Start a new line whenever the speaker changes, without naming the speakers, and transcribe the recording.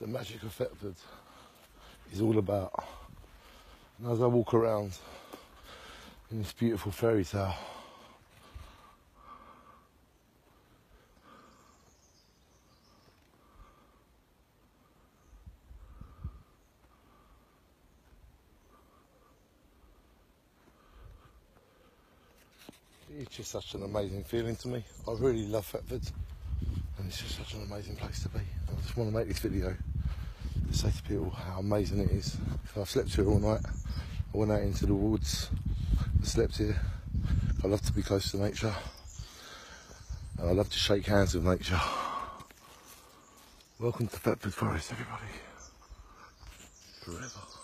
the magic of Thetford is all about. And as I walk around in this beautiful fairy tale, it's just such an amazing feeling to me. I really love Thetford, and it's just such an amazing place to be. I just want to make this video to say to people how amazing it is. I've slept here all night. I went out into the woods and slept here. I love to be close to nature, and I love to shake hands with nature. Welcome to Thetford Forest, everybody. Forever.